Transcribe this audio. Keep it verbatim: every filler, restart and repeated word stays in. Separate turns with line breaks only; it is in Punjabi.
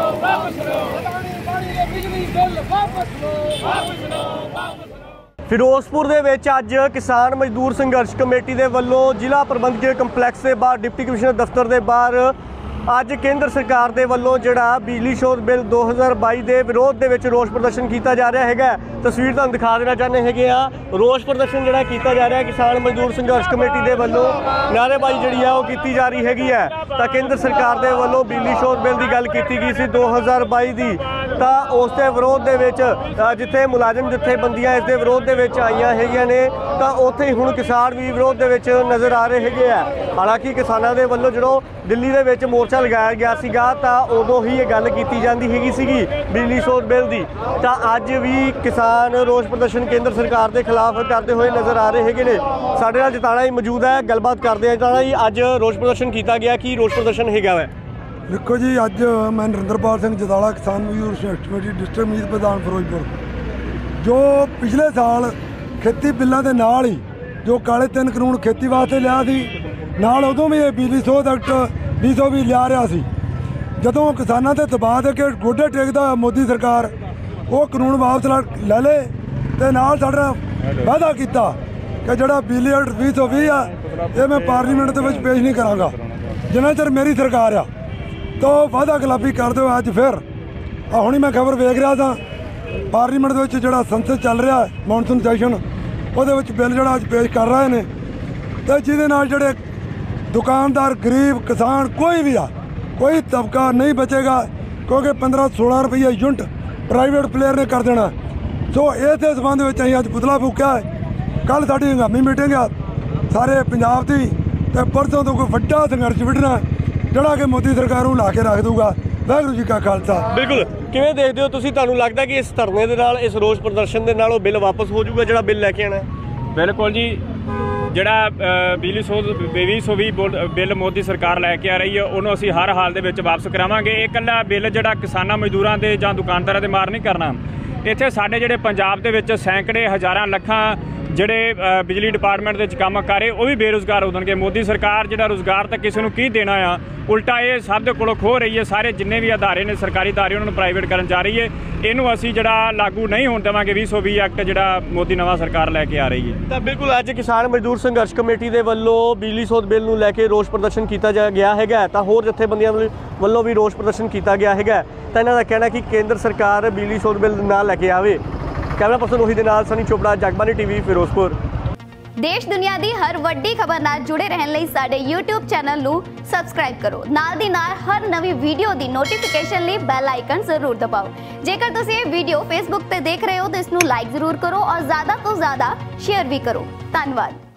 ਫਿਰੋਜ਼ਪੁਰ ਦੇ ਵਿੱਚ ਅੱਜ ਕਿਸਾਨ ਮਜ਼ਦੂਰ ਸੰਘਰਸ਼ ਕਮੇਟੀ ਦੇ ਵੱਲੋਂ ਜ਼ਿਲ੍ਹਾ ਪ੍ਰਬੰਧਕੀ ਕੰਪਲੈਕਸ ਦੇ ਬਾਹਰ ਡਿਪਟੀ ਕਮਿਸ਼ਨਰ ਦਫ਼ਤਰ ਦੇ ਬਾਹਰ ਅੱਜ ਕੇਂਦਰ ਸਰਕਾਰ ਦੇ ਵੱਲੋਂ ਜਿਹੜਾ ਬਿਜਲੀ ਸੋਧ ਬਿੱਲ ਦੋ ਹਜ਼ਾਰ ਬਾਈ ਦੇ ਵਿਰੋਧ ਦੇ ਵਿੱਚ ਰੋਸ ਪ੍ਰਦਰਸ਼ਨ ਕੀਤਾ ਜਾ ਰਿਹਾ ਹੈਗਾ। ਤਸਵੀਰ ਤੁਹਾਨੂੰ ਦਿਖਾ ਦੇਣਾ ਚਾਹੁੰਦੇ ਹੈਗੇ ਆ। ਰੋਸ ਪ੍ਰਦਰਸ਼ਨ ਜਿਹੜਾ ਕੀਤਾ ਜਾ ਰਿਹਾ ਕਿਸਾਨ ਮਜ਼ਦੂਰ ਸੰਘਰਸ਼ ਕਮੇਟੀ ਦੇ ਵੱਲੋਂ ਨਾਅਰੇਬਾਜ਼ੀ ਜਿਹੜੀ ਆ ਉਹ ਕੀਤੀ ਜਾ ਰਹੀ ਹੈਗੀ ਹੈ। ਤਾਂ ਕੇਂਦਰ ਸਰਕਾਰ ਦੇ ਵੱਲੋਂ ਬਿਜਲੀ ਸੋਧ ਬਿੱਲ ਦੀ ਗੱਲ ਕੀਤੀ ਗਈ ਸੀ ਦੋ ਹਜ਼ਾਰ ਬਾਈ ਦੀ, ਤਾਂ ਉਸ ਦੇ ਵਿਰੋਧ ਦੇ ਵਿੱਚ ਜਿੱਥੇ ਮੁਲਾਜ਼ਮ ਜਥੇਬੰਦੀਆਂ ਇਸ ਦੇ ਵਿਰੋਧ ਦੇ ਵਿੱਚ ਆਈਆਂ ਹੈਗੀਆਂ ਨੇ, ਤਾਂ ਉੱਥੇ ਹੀ ਹੁਣ ਕਿਸਾਨ ਵੀ ਵਿਰੋਧ ਦੇ ਵਿੱਚ ਨਜ਼ਰ ਆ ਰਹੇ ਹੈਗੇ ਆ। ਹਾਲਾਂਕਿ ਕਿਸਾਨਾਂ ਦੇ ਵੱਲੋਂ ਜਦੋਂ ਦਿੱਲੀ ਦੇ ਵਿੱਚ ਮੋਰਚਾ ਲਗਾਇਆ ਗਿਆ ਸੀਗਾ ਤਾਂ ਉਦੋਂ ਹੀ ਇਹ ਗੱਲ ਕੀਤੀ ਜਾਂਦੀ ਹੈਗੀ ਸੀਗੀ ਬਿਜਲੀ ਸੋਧ ਬਿੱਲ ਦੀ। ਤਾਂ ਅੱਜ ਵੀ ਕਿਸਾਨ ਰੋਸ ਪ੍ਰਦਰਸ਼ਨ ਕੇਂਦਰ ਸਰਕਾਰ ਦੇ ਖਿਲਾਫ ਕਰਦੇ ਹੋਏ ਨਜ਼ਰ ਆ ਰਹੇ ਹੈਗੇ ਨੇ। ਸਾਡੇ ਨਾਲ ਜਤਾਣਾ ਹੀ ਮੌਜੂਦ ਹੈ, ਗੱਲਬਾਤ ਕਰਦੇ ਹਾਂ। ਜਤਾਣਾ ਜੀ, ਅੱਜ ਰੋਸ ਪ੍ਰਦਰਸ਼ਨ ਕੀਤਾ ਗਿਆ, ਕੀ ਰੋਸ ਪ੍ਰਦਰਸ਼ਨ ਹੈਗਾ ਵਾ?
देखो जी, अज मैं नरिंदरपाल सिंह जदाला किसान मजदूर संघर्ष कमेटी डिस्ट्रिक्ट मीत प्रधान फिरोजपुर, जो पिछले साल खेती बिलों के नाल ही जो काले तीन कानून खेती वास्ते लिया सी, नाल उदों भी बिजली सोध एक्ट भी सौ भी लिया रहा सी। जदों किसानों के दबाव दे के गोडे टेकदा मोदी सरकार वो कानून वापस ले ले ते नाल साडा वादा किया कि जिहड़ा बिजली एक्ट भी सौ भी है ये मैं पार्लीमेंट दे विच पेश नहीं करांगा जिन्ना चਿਰ मेरी सरकार आ। तो वादा खिलाफी करते हुए अज फिर हुणी मैं खबर वेख रहा था पार्लीमेंट के जो संसद चल रहा है मॉनसून सैशन वो बिल जो अज पेश कर रहे हैं, तो जिदे नाल जिहड़े दुकानदार गरीब किसान कोई भी आ कोई तबका नहीं बचेगा, क्योंकि पंद्रह सोलह रुपये यूनिट प्राइवेट प्लेयर ने कर देना। सो इस संबंध में अं अज पुतला फूकिया है। कल साडी हंगामी मीटिंग आ सारे पंजाब की, तो परसों तो कोई वड्डा संघर्ष विढ़ना ਜਿਹੜਾ ਕਿ ਮੋਦੀ ਸਰਕਾਰ ਨੂੰ ਲਾ ਕੇ ਰੱਖ ਦੂਗਾ। ਵਾਹਿਗੁਰੂ ਜੀ ਕਾ ਖਾਲਸਾ।
ਬਿਲਕੁਲ, ਕਿਵੇਂ ਦੇਖਦੇ ਹੋ ਤੁਸੀਂ? ਤੁਹਾਨੂੰ ਲੱਗਦਾ ਕਿ ਇਸ ਧਰਨੇ ਦੇ ਨਾਲ ਇਸ ਰੋਸ ਪ੍ਰਦਰਸ਼ਨ ਦੇ ਨਾਲ ਉਹ ਬਿੱਲ ਵਾਪਸ ਹੋ ਜਾਊਗਾ ਜਿਹੜਾ ਬਿੱਲ ਲੈ ਕੇ ਆਣਾ?
ਬਿਲਕੁਲ ਜੀ, ਜਿਹੜਾ ਬਿਜਲੀ ਸੋਧ ਵੀਹ ਸੌ ਵੀਹ ਬਿੱਲ ਮੋਦੀ ਸਰਕਾਰ ਲੈ ਕੇ ਆ ਰਹੀ ਹੈ ਉਹਨੂੰ ਅਸੀਂ ਹਰ ਹਾਲ ਦੇ ਵਿੱਚ ਵਾਪਸ ਕਰਾਵਾਂਗੇ। ਇਹ ਇਕੱਲਾ ਬਿੱਲ ਜਿਹੜਾ ਕਿਸਾਨਾਂ ਮਜ਼ਦੂਰਾਂ ਦੇ ਜਾਂ ਦੁਕਾਨਦਾਰਾਂ ਦੇ ਮਾਰ ਨਹੀਂ ਕਰਨਾ। ਇੱਥੇ ਸਾਡੇ ਜਿਹੜੇ ਪੰਜਾਬ ਦੇ ਵਿੱਚ ਸੈਂਕੜੇ ਹਜ਼ਾਰਾਂ ਲੱਖਾਂ ਜਿਹੜੇ ਬਿਜਲੀ ਡਿਪਾਰਟਮੈਂਟ ਦੇ ਵਿੱਚ ਕੰਮ ਕਰ ਰਹੇ ਉਹ ਵੀ ਬੇਰੁਜ਼ਗਾਰ ਹੋ ਜਾਣਗੇ। ਮੋਦੀ ਸਰਕਾਰ ਜਿਹੜਾ ਰੁਜ਼ਗਾਰ ਤਾਂ ਕਿਸੇ ਨੂੰ ਕੀ ਦੇਣਾ ਆ, ਉਲਟਾ ਇਹ ਸਭ ਦੇ ਕੋਲੋਂ ਖੋਹ ਰਹੀ ਹੈ। ਸਾਰੇ ਜਿੰਨੇ ਵੀ ਅਦਾਰੇ ਨੇ ਸਰਕਾਰੀ ਅਦਾਰੇ ਉਹਨਾਂ ਨੂੰ ਪ੍ਰਾਈਵੇਟ ਕਰਨ ਜਾ ਰਹੀ ਹੈ। ਇਹਨੂੰ ਅਸੀਂ ਜਿਹੜਾ ਲਾਗੂ ਨਹੀਂ ਹੋਣ ਦੇਵਾਂਗੇ ਵੀਹ ਸੌ ਵੀਹ ਐਕਟ ਜਿਹੜਾ ਮੋਦੀ ਨਵਾਂ ਸਰਕਾਰ ਲੈ ਕੇ ਆ ਰਹੀ ਹੈ।
ਤਾਂ ਬਿਲਕੁਲ ਅੱਜ ਕਿਸਾਨ ਮਜ਼ਦੂਰ ਸੰਘਰਸ਼ ਕਮੇਟੀ ਦੇ ਵੱਲੋਂ ਬਿਜਲੀ ਸੋਧ ਬਿੱਲ ਨੂੰ ਲੈ ਕੇ ਰੋਸ ਪ੍ਰਦਰਸ਼ਨ ਕੀਤਾ ਜਾ ਗਿਆ ਹੈਗਾ, ਤਾਂ ਹੋਰ ਜਥੇਬੰਦੀਆਂ ਵੱਲੋਂ ਵੀ ਰੋਸ ਪ੍ਰਦਰਸ਼ਨ ਕੀਤਾ ਗਿਆ ਹੈਗਾ। ਤਾਂ ਇਹਨਾਂ ਦਾ ਕਹਿਣਾ ਕਿ ਕੇਂਦਰ ਸਰਕਾਰ ਬਿਜਲੀ ਸੋਧ ਬਿੱਲ ਨਾ ਲੈ ਕੇ ਆਵੇ। ਕੈਮਰਾ ਪਰਸਨ ਉਹੀ ਦੇ ਨਾਲ ਸਨੀ ਚੋਪੜਾ, ਜਗਬਾਨੀ ਟੀਵੀ, ਫਿਰੋਜ਼ਪੁਰ।
देश दुनिया दी हर वड्डी खबर नाल जुड़े रहने लई साडे यूट्यूब चैनल नू सबसक्राइब करो। नाल दी नाल हर नवी वीडियो दी नोटिफिकेशन लई बेल आइकन जरूर दबाओ। जेकर तुसीं ये वीडियो फेसबुक ते देख रहे हो तो इसनू लाइक जरूर करो और ज़्यादा तो ज़्यादा शेयर भी करो। धन्यवाद।